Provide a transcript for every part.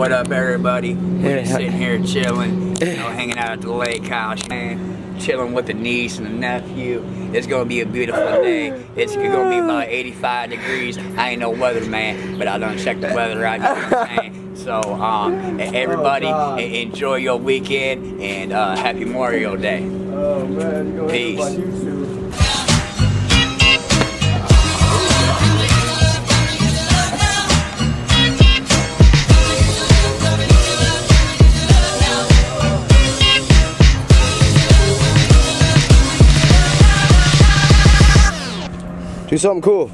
What up, everybody? We're just sitting here chilling, you know, hanging out at the lake house, man, chilling with the niece and the nephew. It's gonna be a beautiful day. It's gonna be about 85 degrees. I ain't no weatherman, but I done checked the weather out. You know what I'm saying? So, everybody, enjoy your weekend and happy Memorial Day. Oh man, you Peace. on YouTube. Do something cool.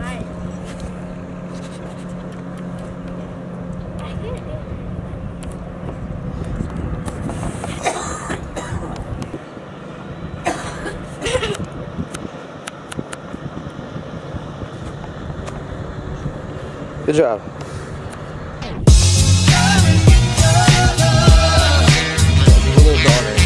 Good job. Little daughter.